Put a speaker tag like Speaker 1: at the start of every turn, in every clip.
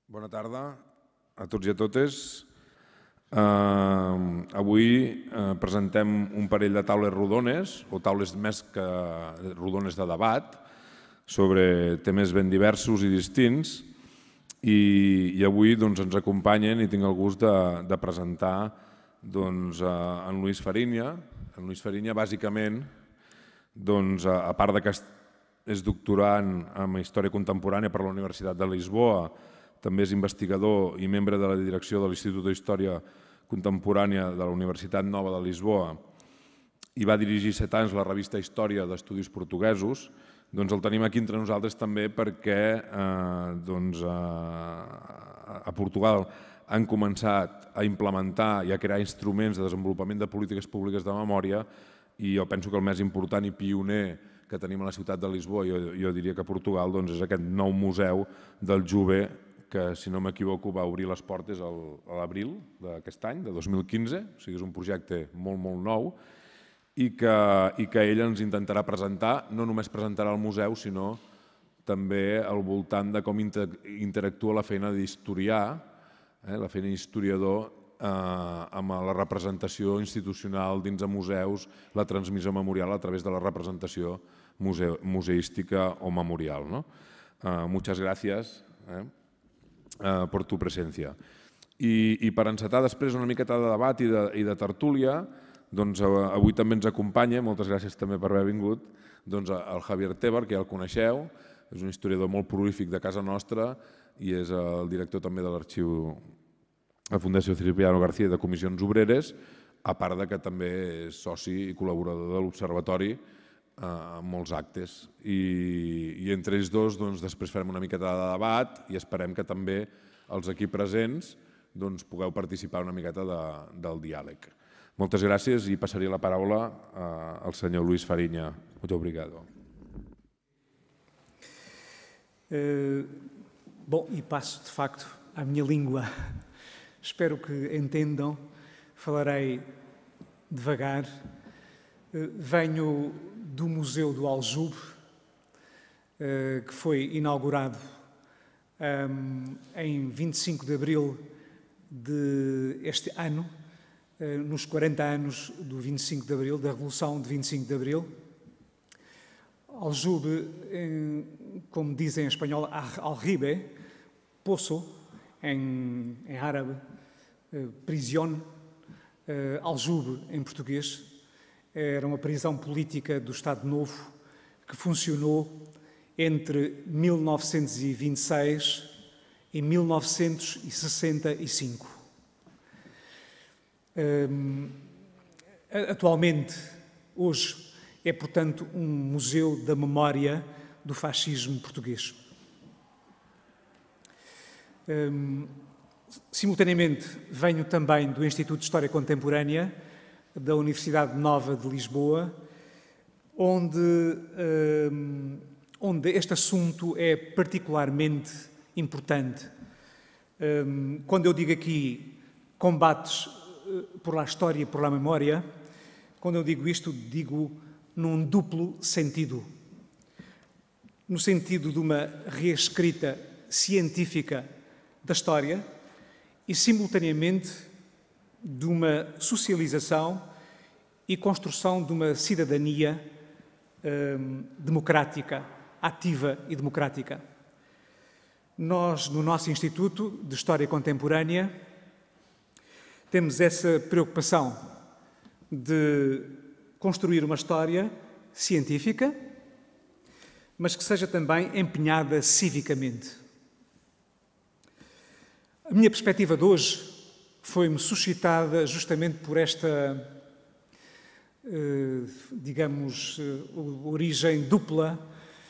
Speaker 1: Bona tarda a tots i a totes. Avui presentem un parell de taules rodones, o taules més que rodones de debat, sobre temes ben diversos i distints. I avui ens acompanyen i tinc el gust de presentar en Luis Fariña. En Luis Fariña, bàsicament, a part que és doctorant en Història Contemporània per la Universitat de Lisboa, també és investigador i membre de la direcció de l'Institut d'Història Contemporània de la Universitat Nova de Lisboa i va dirigir 7 anys la revista Història d'Estudis Portuguesos. El tenim aquí entre nosaltres també perquè a Portugal han començat a implementar i a crear instruments de desenvolupament de polítiques públiques de memòria i jo penso que el més important i pioner que tenim a la ciutat de Lisboa, jo diria que a Portugal, és aquest nou museu del Jove que, si no m'equivoco, va obrir les portes a l'abril d'aquest any, de 2015, o sigui, és un projecte molt, molt nou i que ell ens intentarà presentar, no només presentarà el museu, sinó també al voltant de com interactua la feina d'historià, la feina d'historiador amb la representació institucional dins de museus, la transmissió memorial a través de la representació museística o memorial. Muchas gracias por tu presencia. I per encetar després una miqueta de debat i de tertúlia, avui també ens acompanya, moltes gràcies també per haver vingut, el Javier Tebar, que ja el coneixeu, és un historiador molt prolífic de casa nostra i és el director també de l'arxiu de la Fundació Cipriano García de Comissions Obreres, a part que també és soci i col·laborador de l'Observatori en molts actes. I entre ells dos després farem una miqueta de debat i esperem que també els aquí presents pugueu participar una miqueta del diàleg. Moltes gràcies i passaria la paraula al senyor Luis Fariña. Muito obrigado.
Speaker 2: Bom, e passo de facto à minha língua. Espero que entendam. Falarei devagar. Venho do Museu do Aljube, que foi inaugurado em 25 de abril deste ano, nos 40 anos do 25 de abril, da Revolução de 25 de abril. Aljube, como dizem em espanhol, aljibe, poço, em árabe, prisão, aljube em português. Era uma prisão política do Estado Novo que funcionou entre 1926 e 1965. Atualmente, hoje, é, portanto, um museu da memória do fascismo português. Simultaneamente, venho também do Instituto de História Contemporânea da Universidade Nova de Lisboa, onde este assunto é particularmente importante. Quando eu digo aqui combates por la história e por la memória, quando eu digo isto, digo num duplo sentido. No sentido de uma reescrita científica da história e, simultaneamente, de uma socialização e construção de uma cidadania democrática, ativa e democrática. Nós, no nosso Instituto de História Contemporânea, temos essa preocupação de construir uma história científica, mas que seja também empenhada civicamente. A minha perspectiva de hoje foi-me suscitada justamente por esta, digamos, origem dupla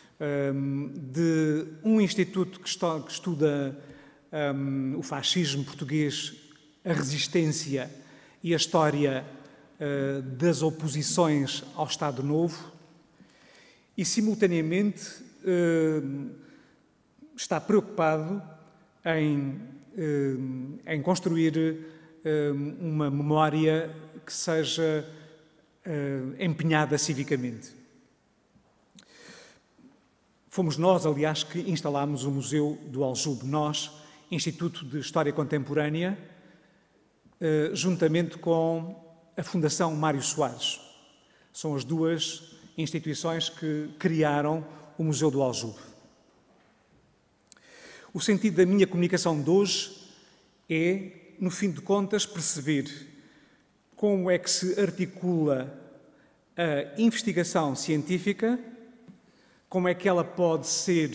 Speaker 2: de um instituto que estuda o fascismo português, a resistência e a história das oposições ao Estado Novo e, simultaneamente, está preocupado em construir uma memória que seja empenhada civicamente. Fomos nós, aliás, que instalámos o Museu do Aljube. Nós Instituto de História Contemporânea, juntamente com a Fundação Mário Soares. São as duas instituições que criaram o Museu do Aljube. O sentido da minha comunicação de hoje é, no fim de contas, perceber como é que se articula a investigação científica, como é que ela pode ser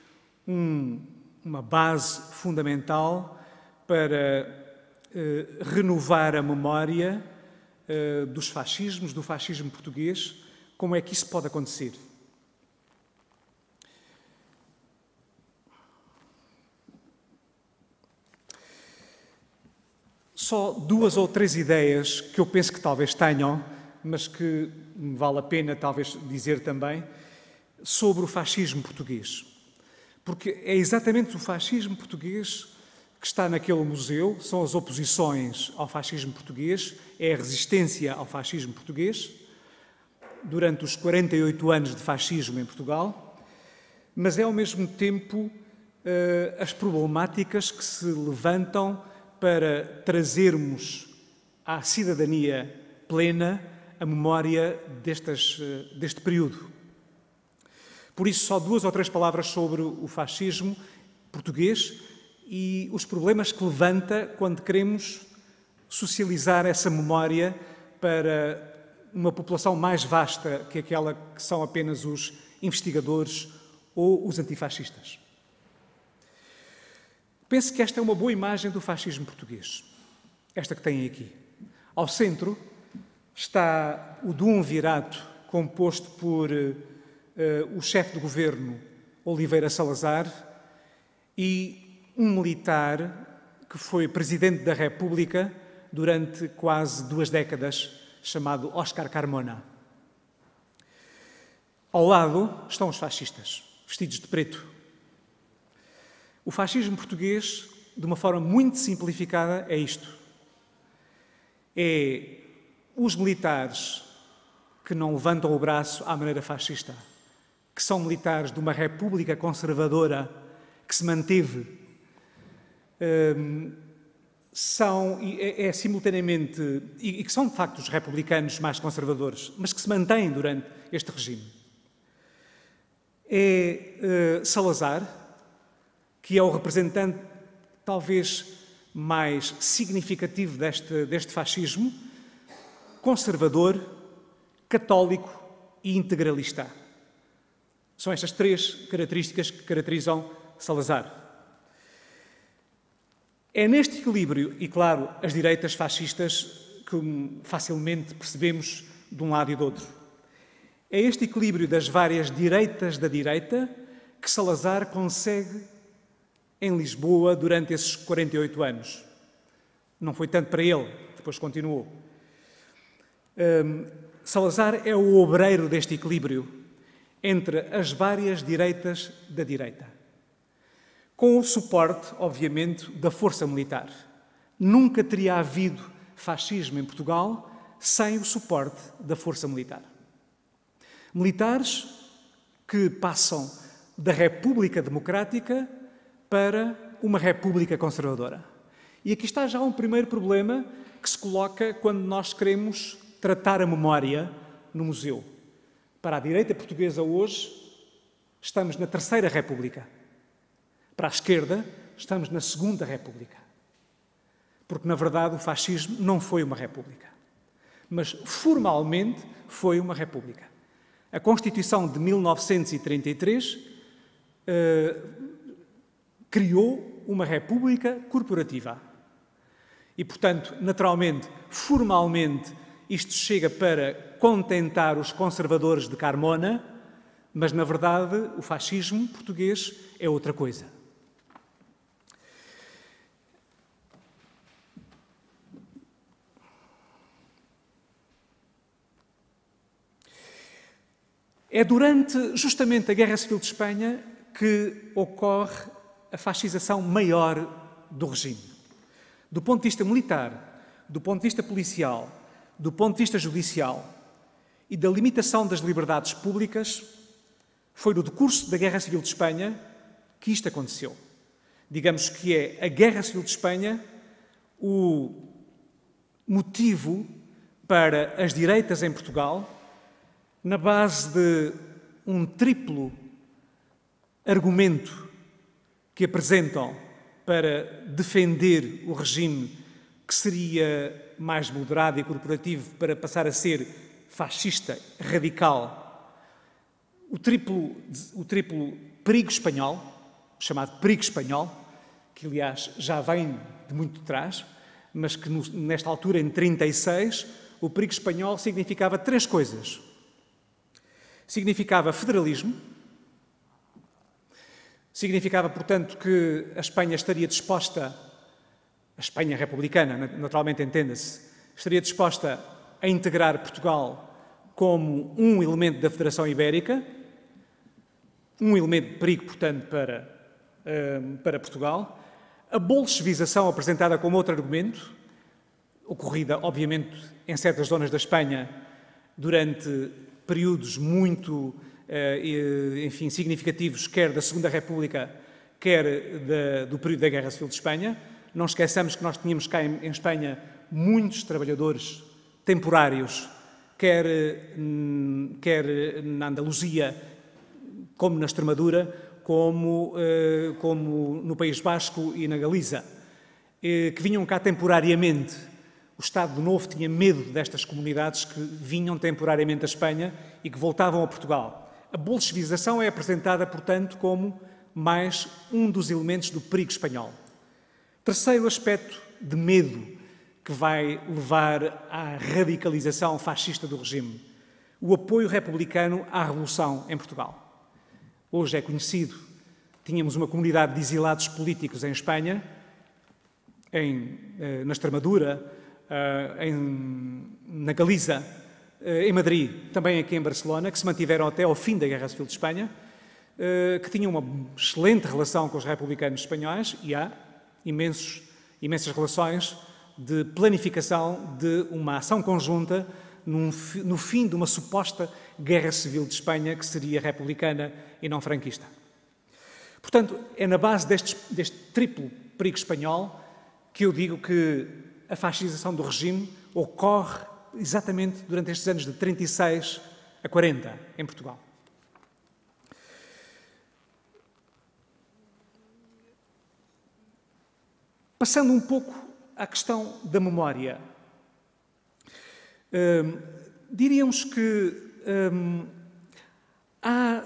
Speaker 2: uma base fundamental para renovar a memória dos fascismos, do fascismo português, como é que isso pode acontecer. Só 2 ou 3 ideias que eu penso que talvez tenham, mas que vale a pena talvez dizer também, sobre o fascismo português. Porque é exatamente o fascismo português que está naquele museu, são as oposições ao fascismo português, é a resistência ao fascismo português, durante os 48 anos de fascismo em Portugal, mas é ao mesmo tempo as problemáticas que se levantam para trazermos à cidadania plena a memória deste período. Por isso, só 2 ou 3 palavras sobre o fascismo português e os problemas que levanta quando queremos socializar essa memória para uma população mais vasta que aquela que são apenas os investigadores ou os antifascistas. Penso que esta é uma boa imagem do fascismo português, esta que têm aqui. Ao centro está o duumvirato composto por o chefe de governo, Oliveira Salazar, e um militar que foi presidente da República durante quase 2 décadas, chamado Óscar Carmona. Ao lado estão os fascistas, vestidos de preto. O fascismo português, de uma forma muito simplificada, é isto. É os militares que não levantam o braço à maneira fascista, que são militares de uma república conservadora que se manteve, simultaneamente, e que são de facto os republicanos mais conservadores, mas que se mantêm durante este regime. É Salazar, que é o representante talvez mais significativo deste fascismo, conservador, católico e integralista. São estas 3 características que caracterizam Salazar. É neste equilíbrio, e claro, as direitas fascistas, que facilmente percebemos de um lado e do outro. É este equilíbrio das várias direitas da direita que Salazar consegue em Lisboa durante esses 48 anos. Não foi tanto para ele, depois continuou. Salazar é o obreiro deste equilíbrio entre as várias direitas da direita, com o suporte, obviamente, da força militar. Nunca teria havido fascismo em Portugal sem o suporte da força militar. Militares que passam da República Democrática para uma República Conservadora. E aqui está já um primeiro problema que se coloca quando nós queremos tratar a memória no museu. Para a direita portuguesa hoje, estamos na Terceira República. Para a esquerda, estamos na Segunda República. Porque, na verdade, o fascismo não foi uma república. Mas, formalmente, foi uma república. A Constituição de 1933 criou uma república corporativa. E, portanto, naturalmente, formalmente, isto chega para contentar os conservadores de Carmona, mas, na verdade, o fascismo português é outra coisa. É durante, justamente, a Guerra Civil de Espanha que ocorre a fascização maior do regime. Do ponto de vista militar, do ponto de vista policial, do ponto de vista judicial e da limitação das liberdades públicas, foi no decurso da Guerra Civil de Espanha que isto aconteceu. Digamos que é a Guerra Civil de Espanha o motivo para as direitas em Portugal, na base de um triplo argumento que apresentam para defender o regime que seria mais moderado e corporativo para passar a ser fascista, radical. O triplo perigo espanhol, chamado perigo espanhol, que aliás já vem de muito trás, mas que nesta altura, em 1936, o perigo espanhol significava três coisas. Significava federalismo, significava, portanto, que a Espanha estaria disposta, a Espanha republicana, naturalmente entenda-se, estaria disposta a integrar Portugal como um elemento da Federação Ibérica, um elemento de perigo, portanto, para Portugal. A bolchevização apresentada como outro argumento, ocorrida, obviamente, em certas zonas da Espanha durante períodos muito, enfim, significativos, quer da Segunda República, quer do período da Guerra Civil de Espanha. Não esqueçamos que nós tínhamos cá em Espanha muitos trabalhadores temporários, quer na Andaluzia, como na Extremadura, como no País Basco e na Galiza, que vinham cá temporariamente. O Estado Novo tinha medo destas comunidades que vinham temporariamente à Espanha e que voltavam a Portugal. A bolchevização é apresentada, portanto, como mais um dos elementos do perigo espanhol. Terceiro aspecto de medo que vai levar à radicalização fascista do regime: o apoio republicano à Revolução em Portugal. Hoje é conhecido, tínhamos uma comunidade de exilados políticos em Espanha, na Extremadura, na Galiza, em Madrid, também aqui em Barcelona, que se mantiveram até ao fim da Guerra Civil de Espanha, que tinham uma excelente relação com os republicanos espanhóis, e há imensas relações de planificação de uma ação conjunta no fim de uma suposta Guerra Civil de Espanha, que seria republicana e não franquista. Portanto, é na base deste triplo perigo espanhol que eu digo que a fascização do regime ocorre exatamente durante estes anos de 36 a 40 em Portugal. Passando um pouco à questão da memória, diríamos que há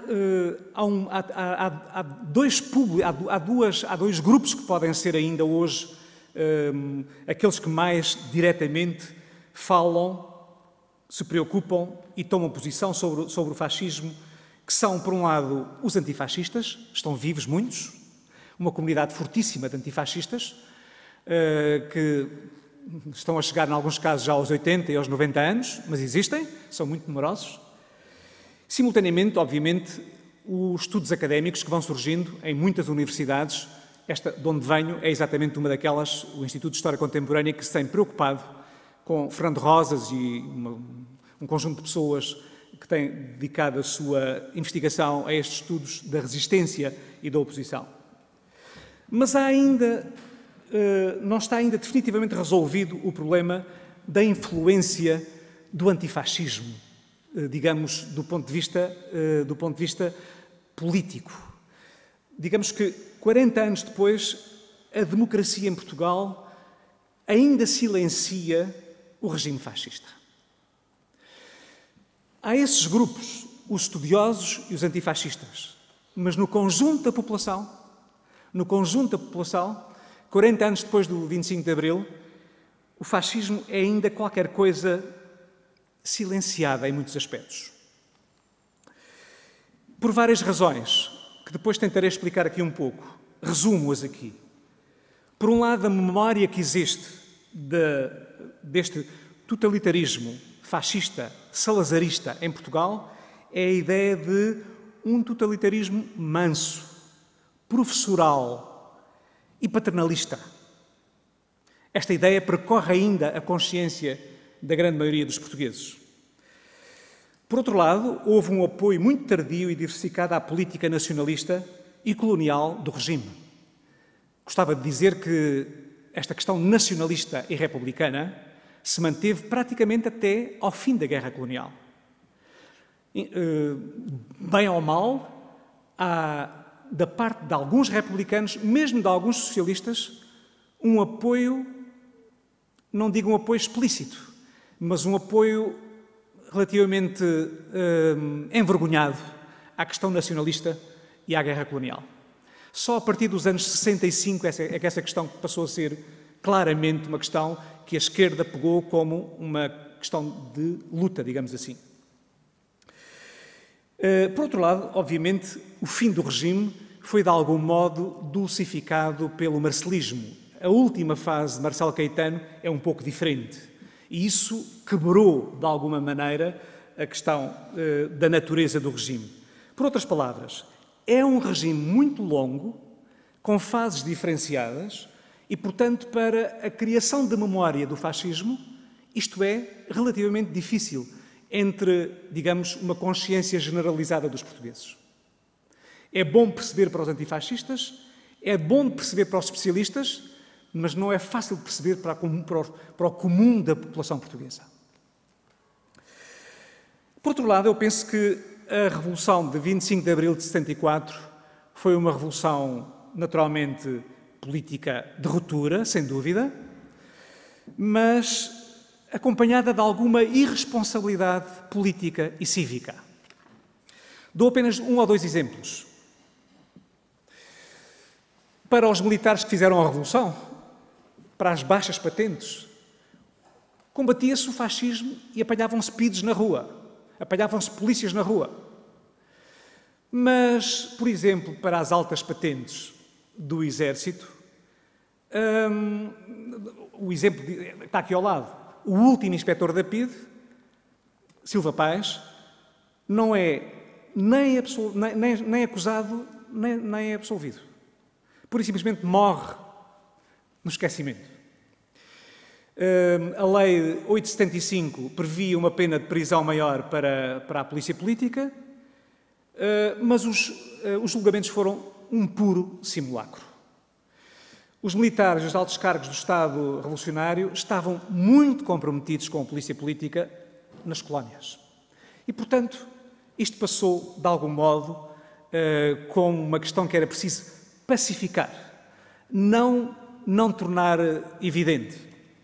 Speaker 2: dois grupos que podem ser ainda hoje aqueles que mais diretamente falam, se preocupam e tomam posição sobre o fascismo, que são, por um lado, os antifascistas, estão vivos muitos, uma comunidade fortíssima de antifascistas, que estão a chegar, em alguns casos, já aos 80 e aos 90 anos, mas existem, são muito numerosos. Simultaneamente, obviamente, os estudos académicos que vão surgindo em muitas universidades. Esta, de onde venho, é exatamente uma daquelas, o Instituto de História Contemporânea, que se tem preocupado com Fernando Rosas e um conjunto de pessoas que têm dedicado a sua investigação a estes estudos da resistência e da oposição. Mas não está ainda definitivamente resolvido o problema da influência do antifascismo, digamos, do ponto de vista político. Digamos que 40 anos depois, a democracia em Portugal ainda silencia o regime fascista. Há esses grupos, os estudiosos e os antifascistas, mas no conjunto da população, 40 anos depois do 25 de Abril, o fascismo é ainda qualquer coisa silenciada em muitos aspectos. Por várias razões, que depois tentarei explicar aqui um pouco, resumo-as aqui. Por um lado, a memória que existe deste totalitarismo fascista, salazarista em Portugal, é a ideia de um totalitarismo manso, professoral e paternalista. Esta ideia percorre ainda a consciência da grande maioria dos portugueses. Por outro lado, houve um apoio muito tardio e diversificado à política nacionalista e colonial do regime. gostava de dizer que esta questão nacionalista e republicana se manteve praticamente até ao fim da Guerra Colonial. Bem ou mal, há, da parte de alguns republicanos, mesmo de alguns socialistas, um apoio, não digo um apoio explícito, mas um apoio relativamente envergonhado à questão nacionalista e à guerra colonial. Só a partir dos anos 65 é que essa questão passou a ser claramente uma questão que a esquerda pegou como uma questão de luta, digamos assim. Por outro lado, obviamente, o fim do regime foi de algum modo dulcificado pelo marcelismo. A última fase de Marcelo Caetano é um pouco diferente. E isso quebrou, de alguma maneira, a questão da natureza do regime. Por outras palavras, é um regime muito longo, com fases diferenciadas, e, portanto, para a criação de memória do fascismo, isto é relativamente difícil entre, digamos, uma consciência generalizada dos portugueses. É bom perceber para os antifascistas, é bom perceber para os especialistas, mas não é fácil de perceber para o comum da população portuguesa. Por outro lado, eu penso que a Revolução de 25 de Abril de 74 foi uma revolução, naturalmente, política de ruptura, sem dúvida, mas acompanhada de alguma irresponsabilidade política e cívica. Dou apenas um ou dois exemplos. Para os militares que fizeram a Revolução, para as baixas patentes, combatia-se o fascismo e apanhavam-se PIDs na rua, apanhavam-se polícias na rua. Mas, por exemplo, para as altas patentes do Exército, o exemplo está aqui ao lado. O último inspetor da PIDE, Silva Paz, não é nem acusado, nem absolvido. Pura e simplesmente morre no esquecimento. A Lei 875 previa uma pena de prisão maior para a polícia política, mas os julgamentos foram um puro simulacro. Os militares e os altos cargos do Estado revolucionário estavam muito comprometidos com a polícia política nas colónias. E, portanto, isto passou, de algum modo, como uma questão que era preciso pacificar, não tornar evidente.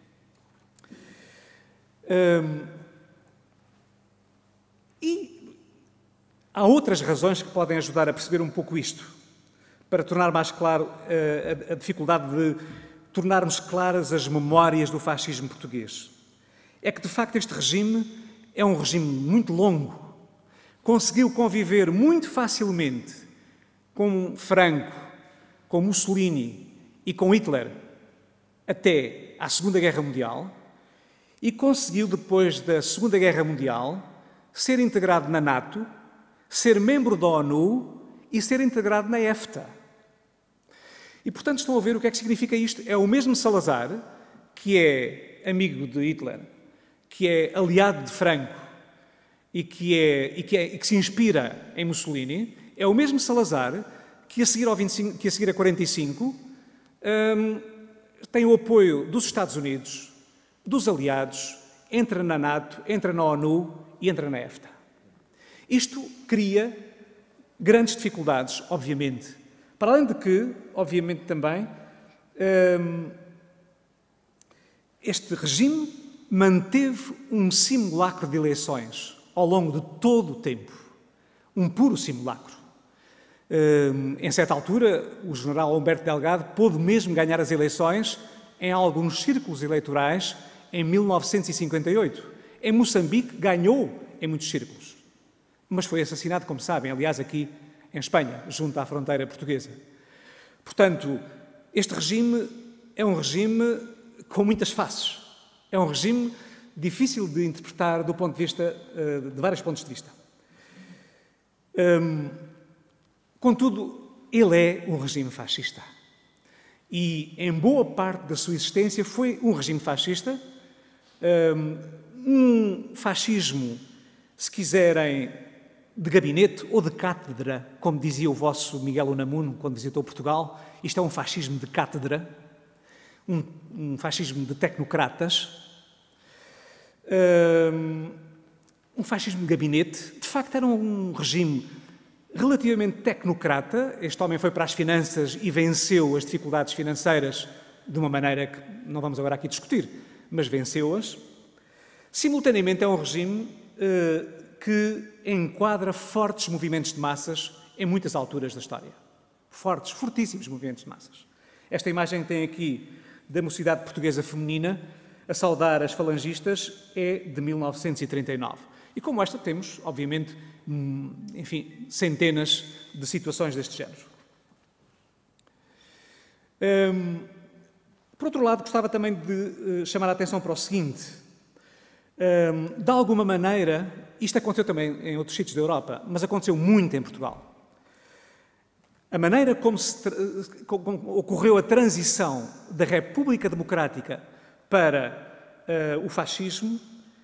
Speaker 2: E há outras razões que podem ajudar a perceber um pouco isto, para tornar mais claro a dificuldade de tornarmos claras as memórias do fascismo português. É que, de facto, este regime é um regime muito longo. Conseguiu conviver muito facilmente com Franco, com Mussolini e com Hitler até à Segunda Guerra Mundial e conseguiu, depois da Segunda Guerra Mundial, ser integrado na NATO, ser membro da ONU e ser integrado na EFTA. E, portanto, estão a ver o que é que significa isto. É o mesmo Salazar, que é amigo de Hitler, que é aliado de Franco e que se inspira em Mussolini, é o mesmo Salazar que a seguir a 45 tem o apoio dos Estados Unidos, dos aliados, entra na NATO, entra na ONU e entra na EFTA. Isto cria grandes dificuldades, obviamente. Para além de que, obviamente também, este regime manteve um simulacro de eleições ao longo de todo o tempo. Um puro simulacro. Em certa altura, o general Humberto Delgado pôde mesmo ganhar as eleições em alguns círculos eleitorais em 1958. Em Moçambique, ganhou em muitos círculos. Mas foi assassinado, como sabem, aliás, aqui em Espanha, junto à fronteira portuguesa. Portanto, este regime é um regime com muitas faces. É um regime difícil de interpretar do ponto de vista, de vários pontos de vista. Contudo, ele é um regime fascista. E, em boa parte da sua existência, foi um regime fascista, um fascismo, se quiserem, de gabinete ou de cátedra, como dizia o vosso Miguel Unamuno quando visitou Portugal. Isto é um fascismo de cátedra, um fascismo de tecnocratas, um fascismo de gabinete. De facto, era um regime relativamente tecnocrata. Este homem foi para as finanças e venceu as dificuldades financeiras de uma maneira que não vamos agora aqui discutir, mas venceu-as. Simultaneamente, é um regime que enquadra fortes movimentos de massas em muitas alturas da história. Fortes, fortíssimos movimentos de massas. Esta imagem tem aqui da mocidade portuguesa feminina a saudar as falangistas é de 1939. E como esta temos, obviamente, enfim, centenas de situações deste género. Por outro lado, gostava também de chamar a atenção para o seguinte. De alguma maneira, isto aconteceu também em outros sítios da Europa, mas aconteceu muito em Portugal. A maneira como ocorreu a transição da República Democrática para o fascismo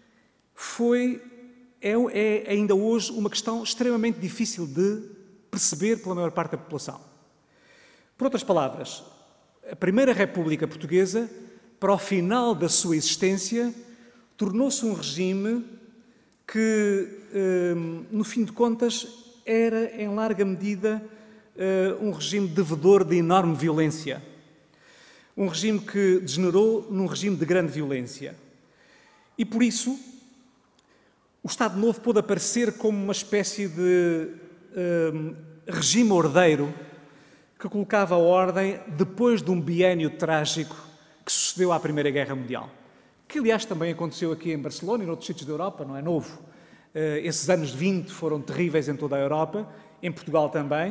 Speaker 2: é ainda hoje uma questão extremamente difícil de perceber pela maior parte da população. Por outras palavras, a Primeira República Portuguesa, para o final da sua existência, tornou-se um regime que, no fim de contas, era, em larga medida, um regime devedor de enorme violência. Um regime que degenerou num regime de grande violência. E, por isso, o Estado Novo pôde aparecer como uma espécie de regime ordeiro que colocava a ordem depois de um biénio trágico que sucedeu à Primeira Guerra Mundial. Que, aliás, também aconteceu aqui em Barcelona e noutros sítios da Europa, não é novo. Esses anos 20 foram terríveis em toda a Europa, em Portugal também.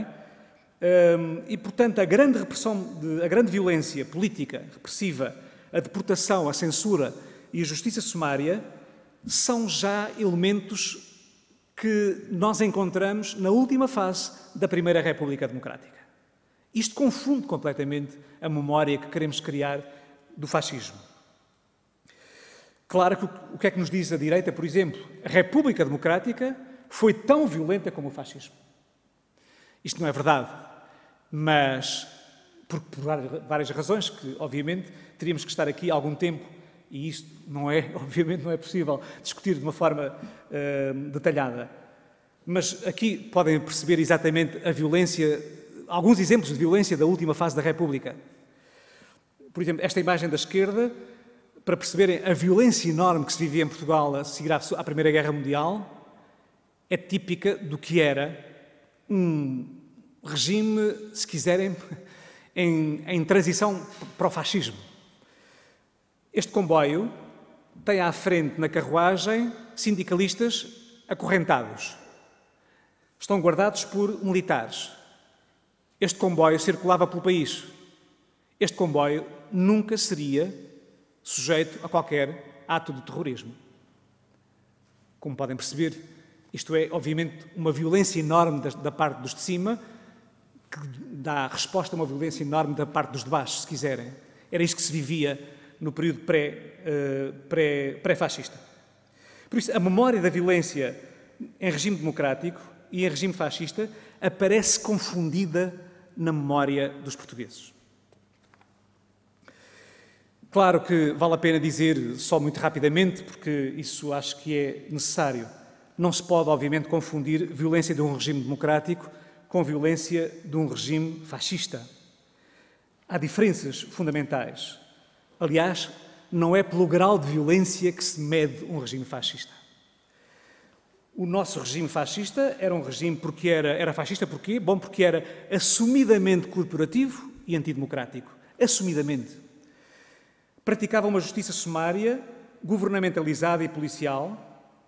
Speaker 2: E, portanto, a grande repressão, a grande violência política, repressiva, a deportação, a censura e a justiça sumária são já elementos que nós encontramos na última fase da Primeira República Democrática. Isto confunde completamente a memória que queremos criar do fascismo. Claro que o que é que nos diz a direita, por exemplo? A República Democrática foi tão violenta como o fascismo. Isto não é verdade, mas por várias razões que, obviamente, teríamos que estar aqui algum tempo e isto não é, obviamente, não é possível discutir de uma forma detalhada. Mas aqui podem perceber exatamente a violência, alguns exemplos de violência da última fase da República. Por exemplo, esta imagem da esquerda, para perceberem a violência enorme que se vivia em Portugal a seguir à Primeira Guerra Mundial, é típica do que era um regime, se quiserem, em transição para o fascismo. Este comboio tem à frente, na carruagem, sindicalistas acorrentados. Estão guardados por militares. Este comboio circulava pelo país. Este comboio nunca seria sujeito a qualquer ato de terrorismo. Como podem perceber, isto é, obviamente, uma violência enorme da parte dos de cima, que dá resposta a uma violência enorme da parte dos de baixo, se quiserem. Era isto que se vivia no período pré-fascista. Por isso, a memória da violência em regime democrático e em regime fascista aparece confundida na memória dos portugueses. Claro que vale a pena dizer, só muito rapidamente, porque isso acho que é necessário, não se pode, obviamente, confundir violência de um regime democrático com violência de um regime fascista. Há diferenças fundamentais. Aliás, não é pelo grau de violência que se mede um regime fascista. O nosso regime fascista era um regime porque era fascista porquê? Bom, porque era assumidamente corporativo e antidemocrático. Assumidamente. Praticava uma justiça sumária, governamentalizada e policial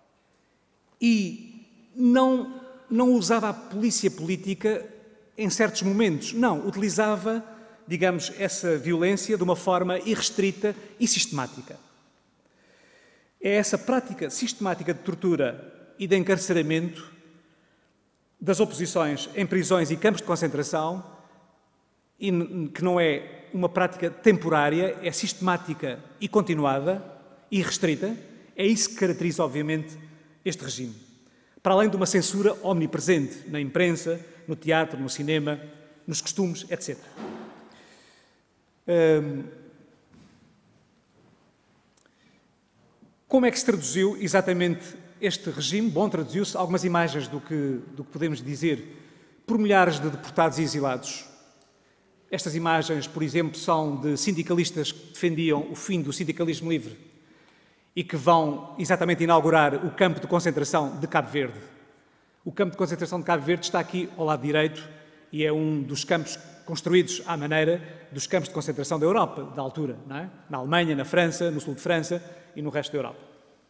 Speaker 2: e não usava a polícia política em certos momentos. Não, utilizava, digamos, essa violência de uma forma irrestrita e sistemática. É essa prática sistemática de tortura e de encarceramento das oposições em prisões e campos de concentração, e que não é uma prática temporária, é sistemática e continuada e restrita, é isso que caracteriza, obviamente, este regime. para além de uma censura omnipresente na imprensa, no teatro, no cinema, nos costumes, etc. Como é que se traduziu exatamente este regime? Bom, traduziu-se algumas imagens do que podemos dizer por milhares de deportados e exilados. Estas imagens, por exemplo, são de sindicalistas que defendiam o fim do sindicalismo livre e que vão exatamente inaugurar o campo de concentração de Cabo Verde. O campo de concentração de Cabo Verde está aqui ao lado direito e é um dos campos construídos à maneira dos campos de concentração da Europa, da altura, não é? Na Alemanha, na França, no sul de França e no resto da Europa.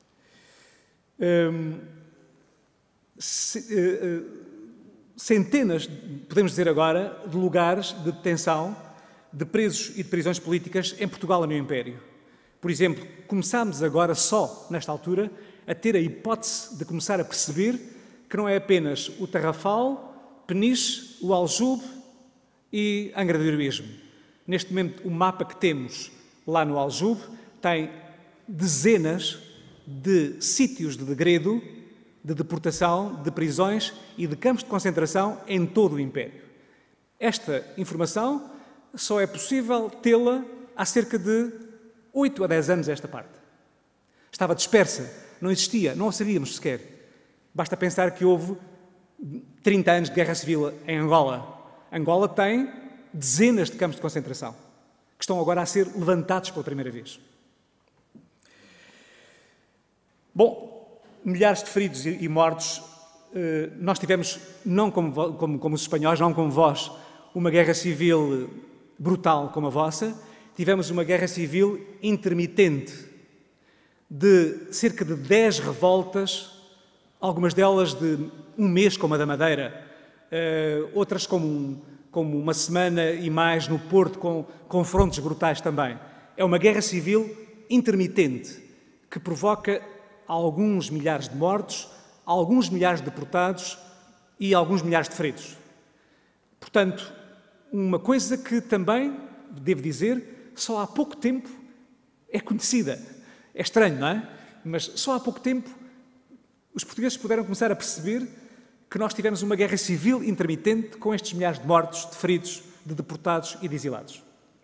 Speaker 2: Centenas, podemos dizer agora, de lugares de detenção de presos e de prisões políticas em Portugal e no Império. Por exemplo, começámos agora só, nesta altura, a ter a hipótese de começar a perceber que não é apenas o Tarrafal, Peniche, o Aljube e Angra do Heroísmo. Neste momento, o mapa que temos lá no Aljube tem dezenas de sítios de degredo, de deportação, de prisões e de campos de concentração em todo o Império. Esta informação só é possível tê-la há cerca de 8 a 10 anos esta parte. Estava dispersa, não existia, não a sabíamos sequer. Basta pensar que houve 30 anos de guerra civil em Angola. Angola tem dezenas de campos de concentração, que estão agora a ser levantados pela primeira vez. Bom, milhares de feridos e mortos. Nós tivemos, não como os espanhóis, não como vós, uma guerra civil brutal como a vossa. Tivemos uma guerra civil intermitente de cerca de 10 revoltas, algumas delas de um mês, como a da Madeira, outras como uma semana e mais no Porto, com confrontos brutais também. É uma guerra civil intermitente que provoca alguns milhares de mortos, alguns milhares de deportados e alguns milhares de feridos. Portanto, uma coisa que também, devo dizer, só há pouco tempo é conhecida. É estranho, não é? Mas só há pouco tempo os portugueses puderam começar a perceber que nós tivemos uma guerra civil intermitente com estes milhares de mortos, de feridos, de deportados e de exilados.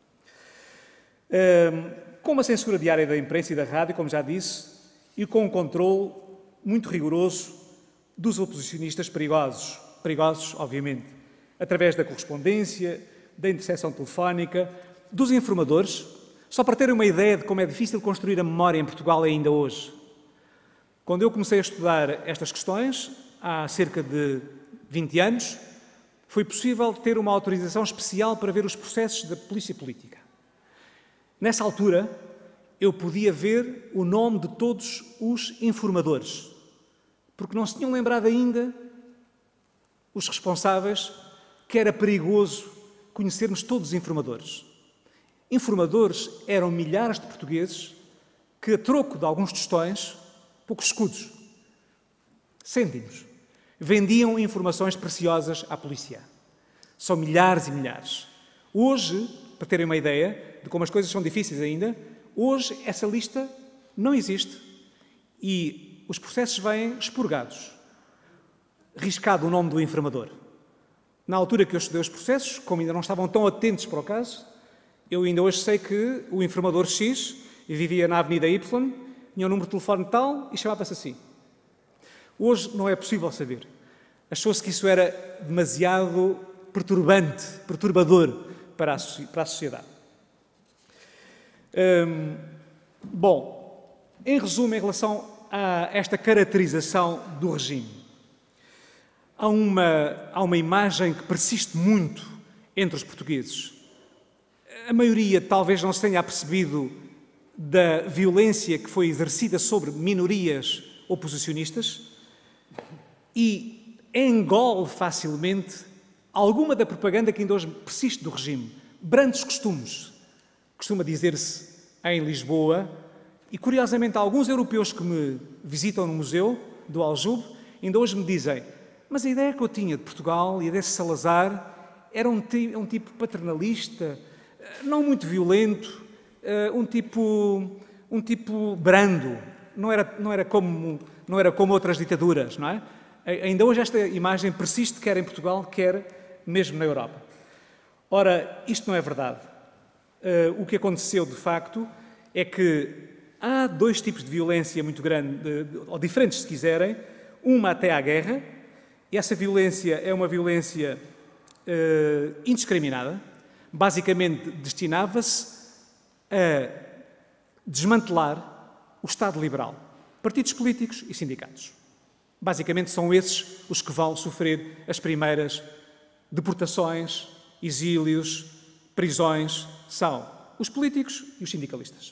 Speaker 2: Com uma censura diária da imprensa e da rádio, como já disse, e com um controle muito rigoroso dos oposicionistas perigosos, obviamente, através da correspondência, da interseção telefónica, dos informadores, só para terem uma ideia de como é difícil construir a memória em Portugal ainda hoje. Quando eu comecei a estudar estas questões, há cerca de 20 anos, foi possível ter uma autorização especial para ver os processos da polícia política. Nessa altura, eu podia ver o nome de todos os informadores, porque não se tinham lembrado ainda os responsáveis que era perigoso conhecermos todos os informadores. Informadores eram milhares de portugueses que, a troco de alguns tostões, poucos escudos, cêntimos, vendiam informações preciosas à polícia. São milhares e milhares. Hoje, para terem uma ideia de como as coisas são difíceis ainda, hoje essa lista não existe e os processos vêm expurgados. Riscado o nome do informador. Na altura que eu estudei os processos, como ainda não estavam tão atentos para o caso, eu ainda hoje sei que o informador X vivia na Avenida Y, tinha um número de telefone tal e chamava-se assim. Hoje não é possível saber. Achou-se que isso era demasiado perturbador para a sociedade. Bom, em resumo, em relação a esta caracterização do regime, há uma imagem que persiste muito entre os portugueses. A maioria talvez não se tenha apercebido da violência que foi exercida sobre minorias oposicionistas e engole facilmente alguma da propaganda que ainda hoje persiste do regime. Brandos costumes, costuma dizer-se em Lisboa, e curiosamente alguns europeus que me visitam no museu do Aljube ainda hoje me dizem: mas a ideia que eu tinha de Portugal e desse Salazar era um tipo paternalista, não muito violento, um tipo brando, não era como outras ditaduras, não é? Ainda hoje esta imagem persiste, quer em Portugal, quer mesmo na Europa. Ora, isto não é verdade. O que aconteceu, de facto, é que há dois tipos de violência muito grande, ou diferentes, se quiserem. Uma até à guerra. E essa violência é uma violência indiscriminada. Basicamente, destinava-se a desmantelar o Estado liberal, partidos políticos e sindicatos. Basicamente, são esses os que vão sofrer as primeiras deportações, exílios, prisões. São os políticos e os sindicalistas.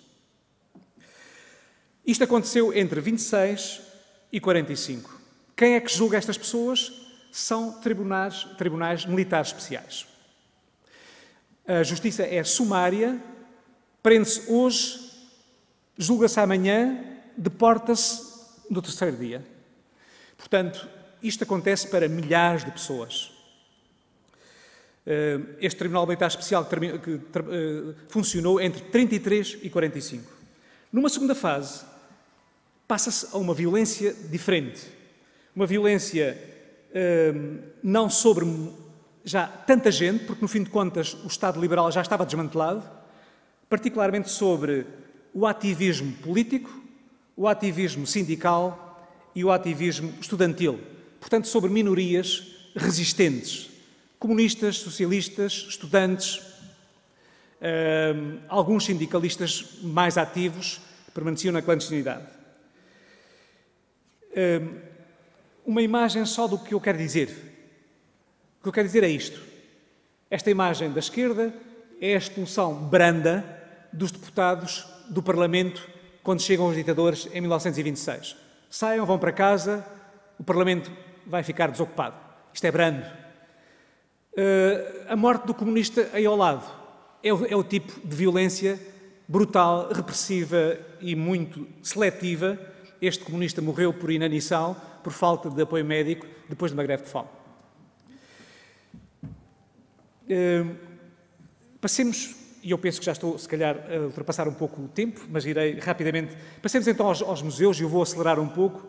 Speaker 2: Isto aconteceu entre 26 e 45. Quem é que julga estas pessoas? São tribunais militares especiais. A justiça é sumária, prende-se hoje, julga-se amanhã, deporta-se no terceiro dia. Portanto, isto acontece para milhares de pessoas. Este Tribunal Militar Especial que funcionou entre 33 e 45. Numa segunda fase, passa-se a uma violência diferente. Uma violência não sobre já tanta gente, porque no fim de contas o Estado liberal já estava desmantelado, particularmente sobre o ativismo político, o ativismo sindical e o ativismo estudantil. Portanto, sobre minorias resistentes, comunistas, socialistas, estudantes, alguns sindicalistas mais ativos que permaneciam na clandestinidade. Uma imagem só do que eu quero dizer. O que eu quero dizer é isto. Esta imagem da esquerda é a expulsão branda dos deputados do Parlamento quando chegam os ditadores em 1926. Saiam, vão para casa, o Parlamento vai ficar desocupado. Isto é brando. A morte do comunista aí ao lado é o tipo de violência brutal, repressiva e muito seletiva. Este comunista morreu por inanição, por falta de apoio médico, depois de uma greve de fome. Passemos, e eu penso que já estou, se calhar, a ultrapassar um pouco o tempo, mas irei rapidamente. Passemos então aos museus, e eu vou acelerar um pouco.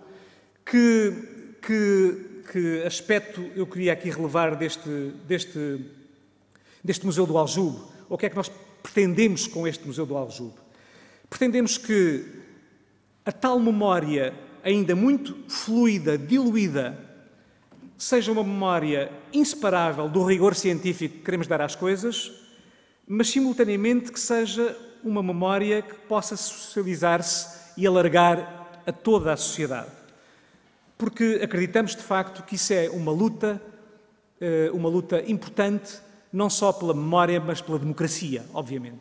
Speaker 2: Que aspecto eu queria aqui relevar deste Museu do Aljube? Ou o que é que nós pretendemos com este Museu do Aljube? Pretendemos que a tal memória, ainda muito fluida, diluída, seja uma memória inseparável do rigor científico que queremos dar às coisas, mas simultaneamente que seja uma memória que possa socializar-se e alargar a toda a sociedade. Porque acreditamos, de facto, que isso é uma luta importante, não só pela memória, mas pela democracia, obviamente.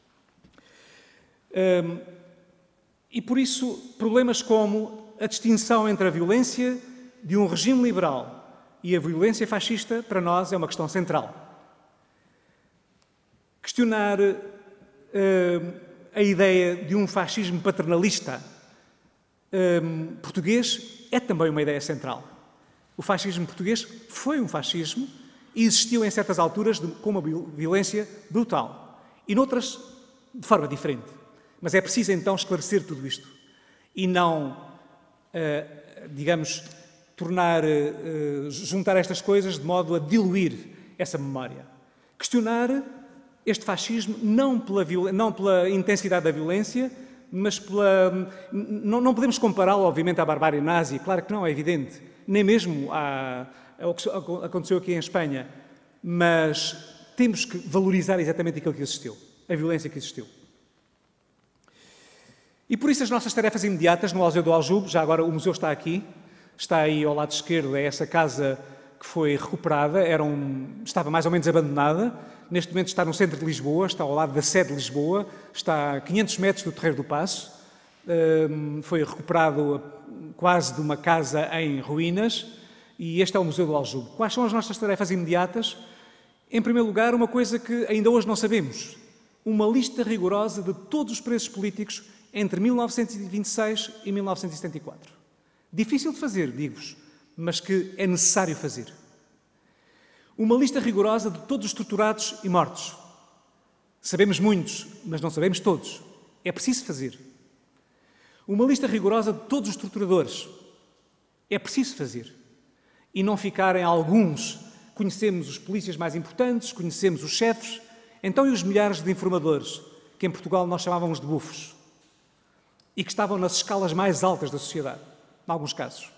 Speaker 2: E por isso, problemas como a distinção entre a violência de um regime liberal e a violência fascista, para nós, é uma questão central. Questionar a ideia de um fascismo paternalista português é também uma ideia central. O fascismo português foi um fascismo e existiu em certas alturas com uma violência brutal e noutras de forma diferente. Mas é preciso então esclarecer tudo isto e não, digamos, juntar estas coisas de modo a diluir essa memória. Questionar este fascismo não pela intensidade da violência, mas não podemos compará-lo, obviamente, à barbárie nazi, claro que não, é evidente, nem mesmo ao que aconteceu aqui em Espanha, mas temos que valorizar exatamente aquilo que existiu, a violência que existiu. E por isso as nossas tarefas imediatas no Museu do Aljube, já agora o museu está aqui, está aí ao lado esquerdo, é essa casa que foi recuperada, estava mais ou menos abandonada, neste momento está no centro de Lisboa, está ao lado da sede de Lisboa, está a 500 metros do Terreiro do Paço, foi recuperado quase de uma casa em ruínas e este é o Museu do Aljube. Quais são as nossas tarefas imediatas? Em primeiro lugar, uma coisa que ainda hoje não sabemos, uma lista rigorosa de todos os presos políticos entre 1926 e 1974. Difícil de fazer, digo-vos, mas que é necessário fazer. Uma lista rigorosa de todos os torturados e mortos. Sabemos muitos, mas não sabemos todos. É preciso fazer. Uma lista rigorosa de todos os torturadores. É preciso fazer. e não ficarem alguns. Conhecemos os polícias mais importantes, conhecemos os chefes, então e os milhares de informadores, que em Portugal nós chamávamos de bufos, e que estavam nas escalas mais altas da sociedade, em alguns casos.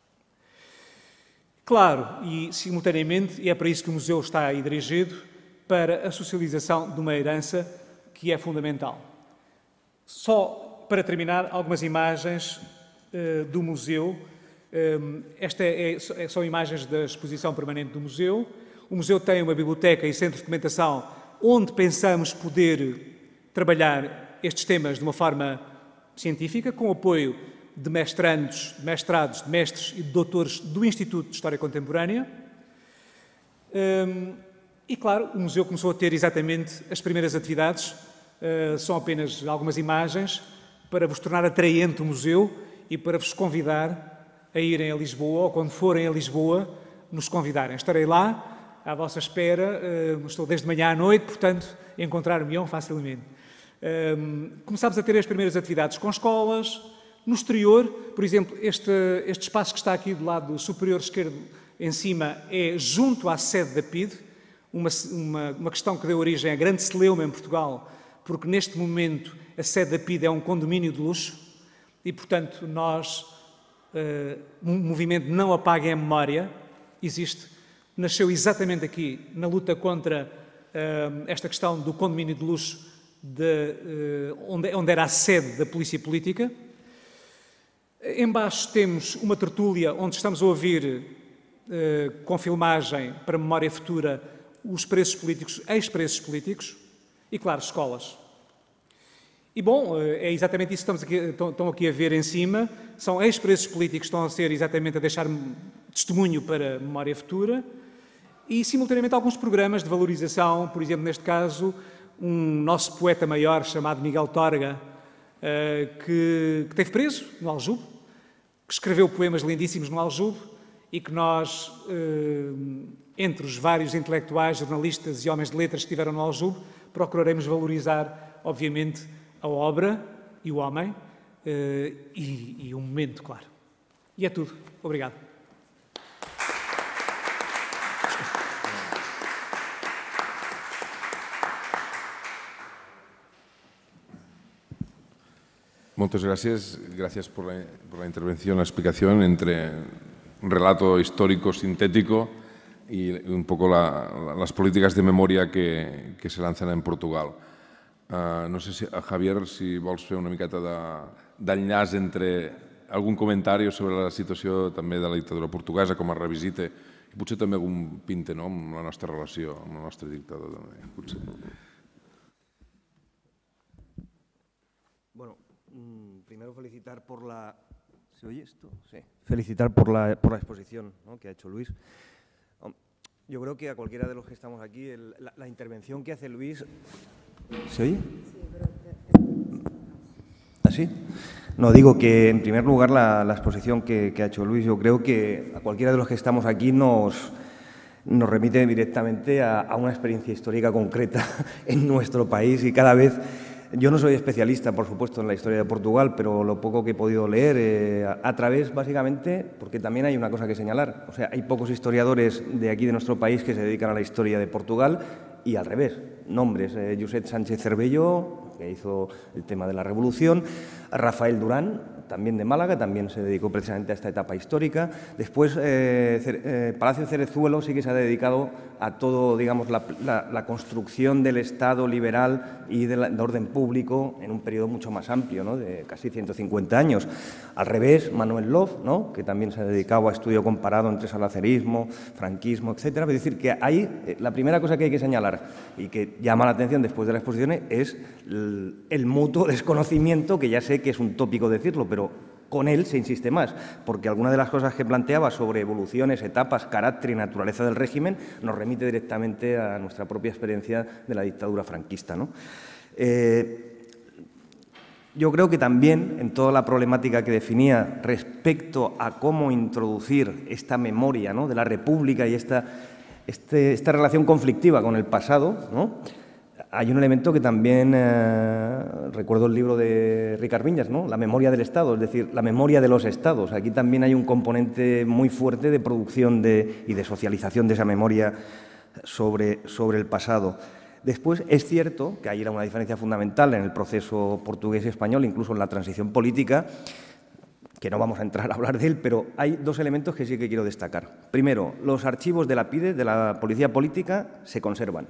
Speaker 2: Claro, e simultaneamente, e é para isso que o museu está aí dirigido, para a socialização de uma herança que é fundamental. Só para terminar, algumas imagens do museu. São imagens da exposição permanente do museu. O museu tem uma biblioteca e centro de documentação onde pensamos poder trabalhar estes temas de uma forma científica, com o apoio de mestrandos, de mestrados, de mestres e de doutores do Instituto de História Contemporânea. E, claro, o museu começou a ter exatamente as primeiras atividades. São apenas algumas imagens para vos tornar atraente o museu e para vos convidar a irem a Lisboa, ou quando forem a Lisboa, nos convidarem. Estarei lá, à vossa espera, estou desde manhã à noite, portanto, encontrar-me-ão facilmente. Começámos a ter as primeiras atividades com escolas. No exterior, por exemplo, este espaço que está aqui do lado superior esquerdo, em cima, é junto à sede da PIDE, uma questão que deu origem à grande celeuma em Portugal, porque neste momento a sede da PIDE é um condomínio de luxo e, portanto, um movimento Não Apaguem a Memória nasceu exatamente aqui, na luta contra esta questão do condomínio de luxo, onde era a sede da polícia política. Embaixo temos uma tertúlia onde estamos a ouvir, com filmagem para memória futura, os presos políticos, ex-presos políticos e, claro, escolas. E, bom, é exatamente isso que estão aqui a ver em cima. São ex-presos políticos que estão a ser exatamente a deixar testemunho para memória futura e, simultaneamente, alguns programas de valorização. Por exemplo, neste caso, um nosso poeta maior chamado Miguel Torga, que esteve preso no Aljube, que escreveu poemas lindíssimos no Aljube e que nós, entre os vários intelectuais, jornalistas e homens de letras que estiveram no Aljube, procuraremos valorizar, obviamente, a obra e o homem e o momento, claro. E é tudo. Obrigado.
Speaker 1: Muchas gracias. Gracias por la intervención, la explicación entre un relato histórico sintético y un poco las políticas de memoria que se lanzan en Portugal. No sé si, Javier, si vols fer una miqueta d'enllaç entre algun comentari sobre la situació també de la dictadura portuguesa com a revisite i potser també algun pinte, no?, amb la nostra relació amb el nostre dictador. Potser.
Speaker 3: Bueno, primero felicitar por la... ¿Se oye esto? Sí. Felicitar por la exposición, ¿no?, que ha hecho Luis. Yo creo que a cualquiera de los que estamos aquí, la intervención que hace Luis... ¿Se oye? ¿Así? No, digo que en primer lugar la exposición que ha hecho Luis, yo creo que a cualquiera de los que estamos aquí nos remite directamente a una experiencia histórica concreta en nuestro país y cada vez... Yo no soy especialista, por supuesto, en la historia de Portugal, pero lo poco que he podido leer, a través, básicamente, porque también hay una cosa que señalar. O sea, hay pocos historiadores de aquí, de nuestro país, que se dedican a la historia de Portugal y al revés. Nombres, Josep Sánchez Cervello, que hizo el tema de la Revolución, Rafael Durán, también de Málaga, también se dedicó precisamente a esta etapa histórica. Después, Palacio Cerezuelo sí que se ha dedicado a todo, digamos, la construcción del Estado liberal y de orden público en un periodo mucho más amplio, ¿no?, de casi 150 años. Al revés, Manuel Lof, ¿no?, que también se ha dedicado a estudio comparado entre salazarismo, franquismo, etcétera. Es decir, que ahí la primera cosa que hay que señalar y que llama la atención después de las exposiciones es el mutuo desconocimiento, que ya sé que es un tópico decirlo, pero con él se insiste más, porque alguna de las cosas que planteaba sobre evoluciones, etapas, carácter y naturaleza del régimen nos remite directamente a nuestra propia experiencia de la dictadura franquista, ¿no? Yo creo que también en toda la problemática que definía respecto a cómo introducir esta memoria, ¿no?, de la República y esta relación conflictiva con el pasado, ¿no?, hay un elemento que también, recuerdo el libro de Ricard Viñas, ¿no? La memoria del Estado, es decir, la memoria de los Estados. Aquí también hay un componente muy fuerte de producción y de socialización de esa memoria sobre el pasado. Después, es cierto que ahí era una diferencia fundamental en el proceso portugués y español, incluso en la transición política, que no vamos a entrar a hablar de él, pero hay dos elementos que sí que quiero destacar. Primero, los archivos de la PIDE, de la Policía Política, se conservan.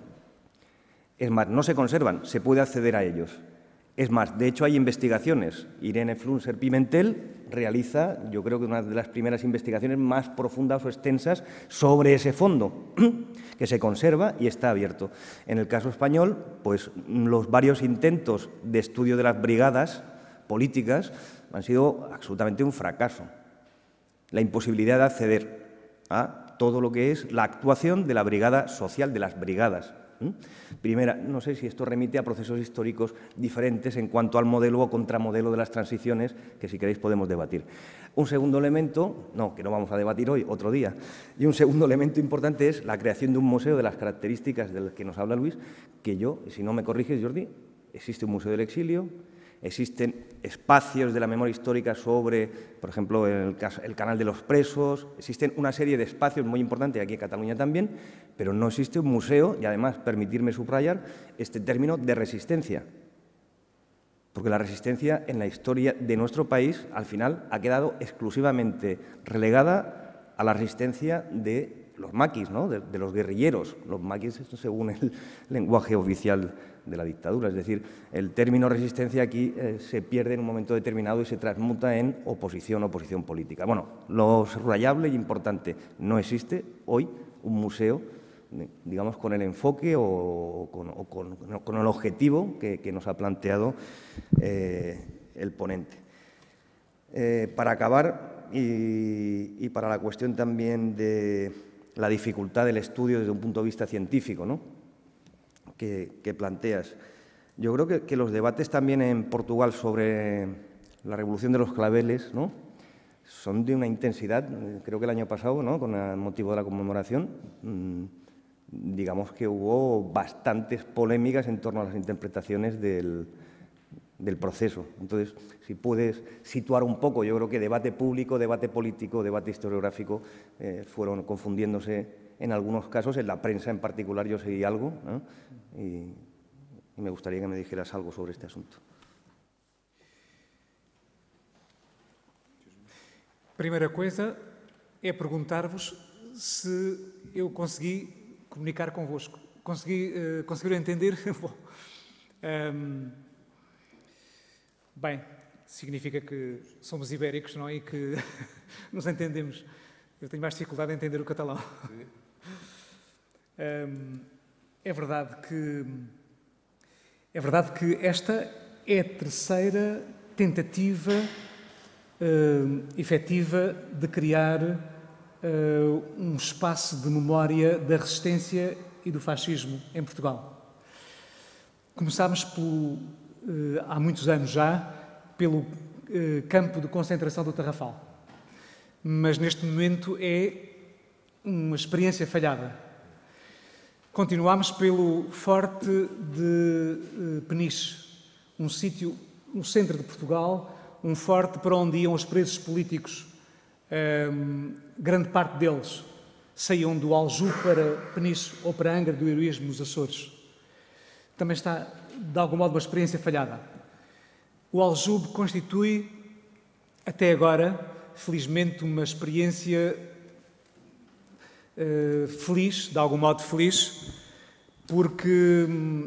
Speaker 3: Es más, no se conservan, se puede acceder a ellos. Es más, de hecho hay investigaciones. Irene Flunser Pimentel realiza, yo creo que una de las primeras investigaciones más profundas o extensas sobre ese fondo, que se conserva y está abierto. En el caso español, pues los varios intentos de estudio de las brigadas políticas han sido absolutamente un fracaso. La imposibilidad de acceder a todo lo que es la actuación de la brigada social, de las brigadas. Primera, no sé si esto remite a procesos históricos diferentes en cuanto al modelo o contramodelo de las transiciones, que si queréis podemos debatir. Un segundo elemento, que no vamos a debatir hoy, otro día, y un segundo elemento importante es la creación de un museo de las características de las que nos habla Luis, que yo, si no me corriges, Jordi, existe un museo del exilio, existen espacios de la memoria histórica sobre, por ejemplo, el canal de los presos, existen una serie de espacios muy importantes aquí en Cataluña también, pero no existe un museo, y además, permitirme subrayar este término de resistencia, porque la resistencia en la historia de nuestro país, al final, ha quedado exclusivamente relegada a la resistencia de los maquis, ¿no? de los guerrilleros, los maquis según el lenguaje oficial de la dictadura. Es decir, el término resistencia aquí se pierde en un momento determinado y se transmuta en oposición política. Bueno, lo subrayable y importante, no existe hoy un museo, digamos, con el enfoque o con el objetivo que nos ha planteado el ponente. Para acabar, y para la cuestión también de la dificultad del estudio desde un punto de vista científico, ¿no? que planteas. Yo creo que los debates también en Portugal sobre la revolución de los claveles, ¿no? son de una intensidad. Creo que el año pasado, ¿no? con el motivo de la conmemoración, digamos que hubo bastantes polémicas en torno a las interpretaciones del proceso. Entonces, si puedes situar un poco, yo creo que debate público, debate político, debate historiográfico fueron confundiéndose en algunos casos, en la prensa en particular yo seguí algo, ¿no? y me gustaría que me dijeras algo sobre este asunto.
Speaker 2: Primeira coisa é perguntar-vos se eu consegui comunicar convosco. Conseguiram entender? Bom, bem, significa que somos ibéricos, não é? E que nos entendemos. Eu tenho mais dificuldade em entender o catalão. É verdade que esta é a terceira tentativa efetiva de criar um espaço de memória da resistência e do fascismo em Portugal. Começámos há muitos anos já pelo campo de concentração do Tarrafal, mas neste momento é uma experiência falhada. Continuámos pelo Forte de Peniche, um sítio no centro de Portugal, um forte para onde iam os presos políticos. Grande parte deles saíam do Aljube para Peniche ou para Angra do Heroísmo, nos Açores. Também está, de algum modo, uma experiência falhada. O Aljube constitui, até agora, felizmente, uma experiência feliz, de algum modo feliz, porque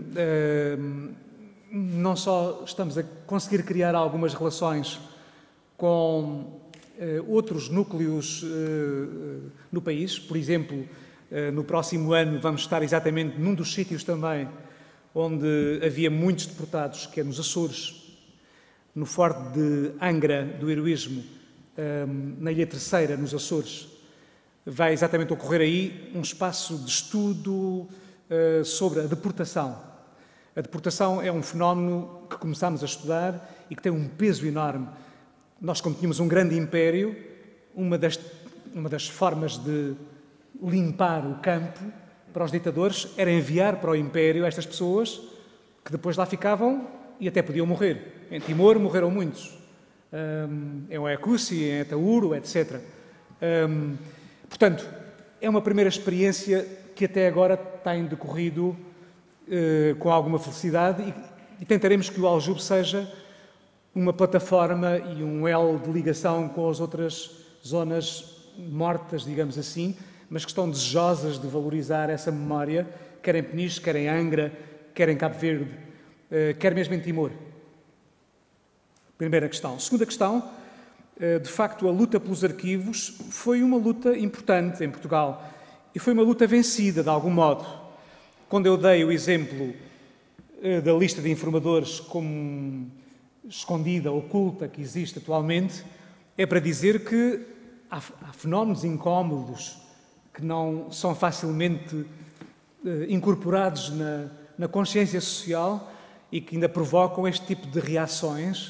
Speaker 2: não só estamos a conseguir criar algumas relações com outros núcleos no país. Por exemplo, no próximo ano vamos estar exatamente num dos sítios também onde havia muitos deportados, que é nos Açores, no Forte de Angra do Heroísmo, na Ilha Terceira, nos Açores. Vai exatamente ocorrer aí um espaço de estudo sobre a deportação. A deportação é um fenómeno que começámos a estudar e que tem um peso enorme. Nós, como tínhamos um grande império, uma das formas de limpar o campo para os ditadores era enviar para o império estas pessoas que depois lá ficavam e até podiam morrer. Em Timor morreram muitos, em Oiacusi, em Atauro, etc. Portanto, é uma primeira experiência que até agora tem decorrido com alguma felicidade e tentaremos que o Aljube seja uma plataforma e um elo de ligação com as outras zonas mortas, digamos assim, mas que estão desejosas de valorizar essa memória, quer em Peniche, quer em Angra, quer em Cabo Verde, quer mesmo em Timor. Primeira questão. Segunda questão, de facto, a luta pelos arquivos foi uma luta importante em Portugal e foi uma luta vencida, de algum modo. Quando eu dei o exemplo da lista de informadores como escondida, oculta, que existe atualmente, é para dizer que há fenómenos incómodos que não são facilmente incorporados na consciência social e que ainda provocam este tipo de reações.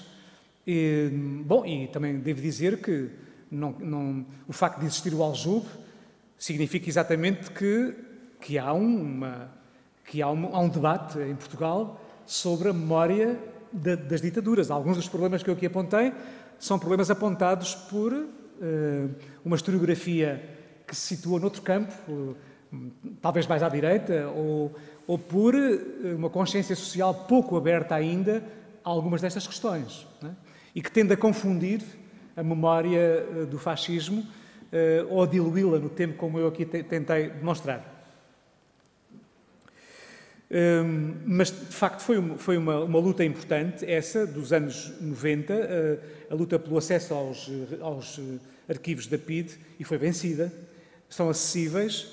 Speaker 2: E também devo dizer que o facto de existir o Aljube significa exatamente que há um debate em Portugal sobre a memória das ditaduras. Alguns dos problemas que eu aqui apontei são problemas apontados por uma historiografia que se situa noutro campo, talvez mais à direita, ou por uma consciência social pouco aberta ainda a algumas destas questões, não é? E que tende a confundir a memória do fascismo ou a diluí-la no tempo, como eu aqui tentei demonstrar. Mas, de facto, foi uma luta importante, essa, dos anos 90, a luta pelo acesso aos arquivos da PIDE, e foi vencida. São acessíveis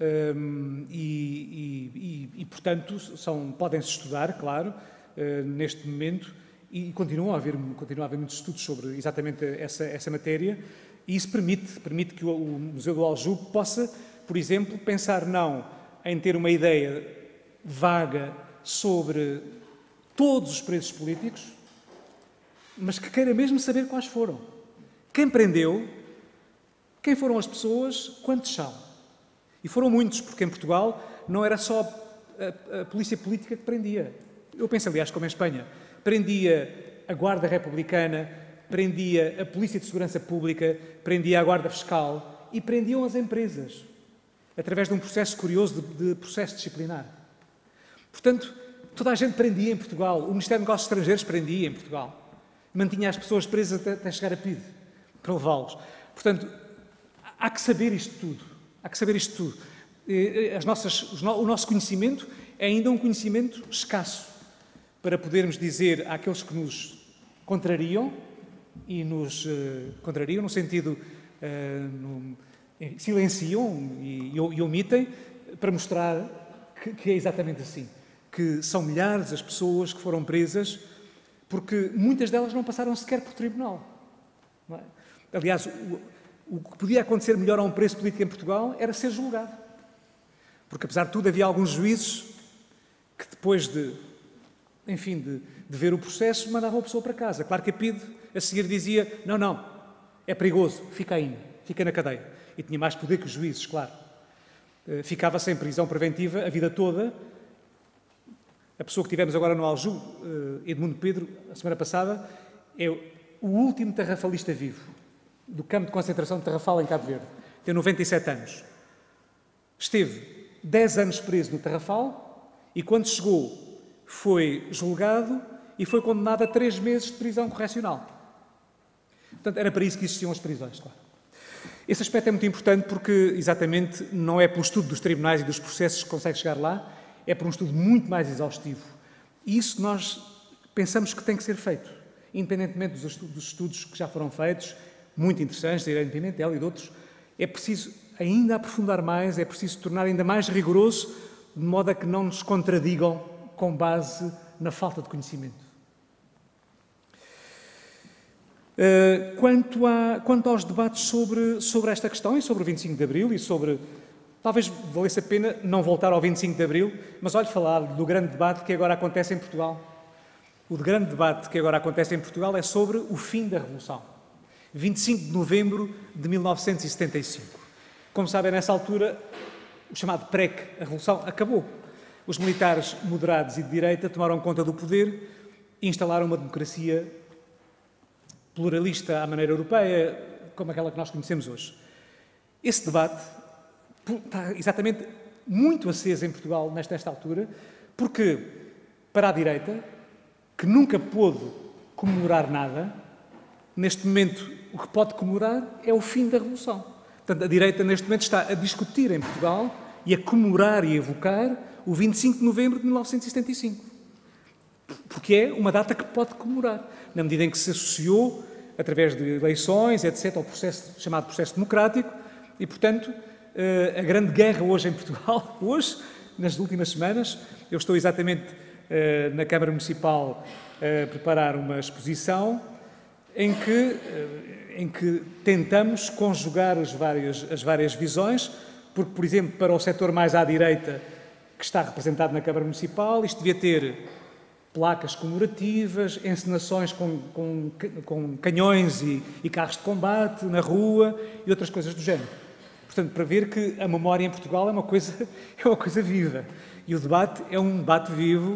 Speaker 2: e portanto, podem-se estudar, claro, neste momento, e continua a haver muitos estudos sobre exatamente essa matéria, e isso permite que o Museu do Aljube possa, por exemplo, pensar não em ter uma ideia vaga sobre todos os presos políticos, mas que queira mesmo saber quais foram. Quem prendeu, quem foram as pessoas, quantos são. E foram muitos, porque em Portugal não era só a polícia política que prendia. Eu penso, aliás, como em Espanha. Prendia a Guarda Republicana, prendia a Polícia de Segurança Pública, prendia a Guarda Fiscal e prendiam as empresas, através de um processo curioso de processo disciplinar. Portanto, toda a gente prendia em Portugal. O Ministério dos Negócios Estrangeiros prendia em Portugal. Mantinha as pessoas presas até chegar a PIDE, para levá-los. Portanto, há que saber isto tudo. Há que saber isto tudo. O nosso conhecimento é ainda um conhecimento escasso para podermos dizer àqueles que nos contrariam, e nos contrariam no sentido silenciam e omitem, para mostrar que é exatamente assim. Que são milhares as pessoas que foram presas porque muitas delas não passaram sequer por tribunal. Não é? Aliás, o que podia acontecer melhor a um preso político em Portugal era ser julgado. Porque, apesar de tudo, havia alguns juízes que, depois de ver o processo, mandavam a pessoa para casa. Claro que a PIDE, a seguir, dizia não, é perigoso, fica ainda, fica na cadeia. E tinha mais poder que os juízes, claro. Ficava sem prisão preventiva a vida toda. A pessoa que tivemos agora no Aljube, Edmundo Pedro, a semana passada, é o último tarrafalista vivo do campo de concentração de Tarrafal, em Cabo Verde. Tem 97 anos. Esteve 10 anos preso no Tarrafal e, quando chegou, foi julgado e foi condenado a 3 meses de prisão correcional. Portanto, era para isso que existiam as prisões, claro. Esse aspecto é muito importante porque, exatamente, não é pelo estudo dos tribunais e dos processos que consegue chegar lá, é por um estudo muito mais exaustivo. E isso nós pensamos que tem que ser feito, independentemente dos estudos que já foram feitos, muito interessantes, da Irene Pimentel e de outros. É preciso ainda aprofundar mais, é preciso tornar ainda mais rigoroso, de modo a que não nos contradigam com base na falta de conhecimento. Quanto aos debates sobre esta questão e sobre o 25 de Abril e sobre... Talvez valesse a pena não voltar ao 25 de Abril, mas olhe falar do grande debate que agora acontece em Portugal. O grande debate que agora acontece em Portugal é sobre o fim da Revolução. 25 de novembro de 1975. Como sabem, nessa altura, o chamado PREC, a Revolução, acabou. Os militares moderados e de direita tomaram conta do poder e instalaram uma democracia pluralista à maneira europeia, como aquela que nós conhecemos hoje. Esse debate está exatamente muito aceso em Portugal nesta altura, porque para a direita, que nunca pôde comemorar nada, neste momento o que pode comemorar é o fim da Revolução. Portanto, a direita neste momento está a discutir em Portugal e a comemorar e a evocar o 25 de novembro de 1975. Porque é uma data que pode comemorar, na medida em que se associou, através de eleições, etc., ao processo, chamado processo democrático, e, portanto, a grande guerra hoje em Portugal, hoje, nas últimas semanas, eu estou exatamente na Câmara Municipal a preparar uma exposição em que tentamos conjugar as várias visões, porque, por exemplo, para o setor mais à direita, que está representado na Câmara Municipal, isto devia ter placas comemorativas, encenações com canhões e carros de combate na rua e outras coisas do género. Portanto, para ver que a memória em Portugal é uma coisa viva. E o debate é um debate vivo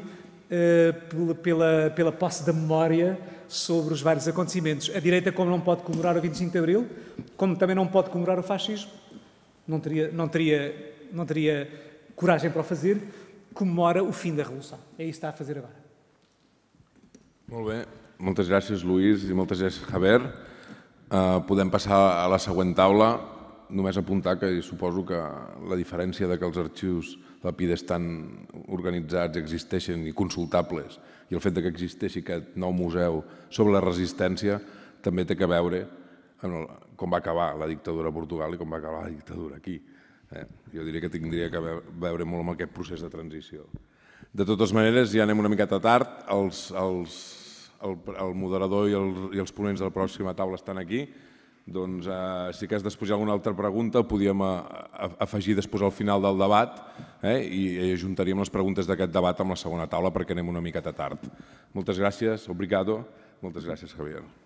Speaker 2: pela posse da memória sobre os vários acontecimentos. A direita, como não pode comemorar o 25 de Abril, como também não pode comemorar o fascismo, não teria coragem para o fazer, comemora o fim da Revolução. É isso que está a fazer agora.
Speaker 1: Molt bé. Moltes gràcies, Lluís, i moltes gràcies, Javier. Podem passar a la següent taula. Només apuntar que suposo que la diferència de que els arxius de la PIDE estan organitzats, existeixen i consultables, i el fet que existeixi aquest nou museu sobre la resistència també té que veure amb com va acabar la dictadura a Portugal i com va acabar la dictadura aquí. Jo diria que tindria que veure molt amb aquest procés de transició. De totes maneres, ja anem una miqueta tard. El moderador i els ponents de la pròxima taula estan aquí. Doncs si cas després hi ha alguna altra pregunta, el podíem afegir després al final del debat i ajuntaríem les preguntes d'aquest debat amb la segona taula perquè anem una miqueta tard. Moltes gràcies, obrigado. Moltes gràcies, Javier.